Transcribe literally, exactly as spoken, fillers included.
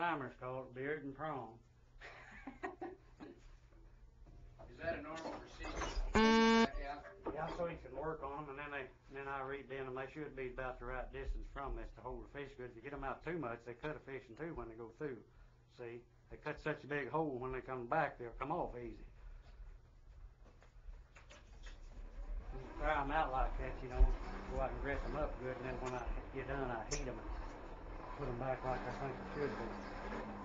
timers call it, beard and prong. Is that a normal procedure? Back out? Yeah, so you can work on them, and then they, and then I read in them. They should be about the right distance from this to hold the fish good. If you get them out too much, they cut a fish in two when they go through. See, they cut such a big hole when they come back, they'll come off easy. You fry them out like that, you know, so I can dress them up good, and then when I get done, I heat them and put them back like I think they should be.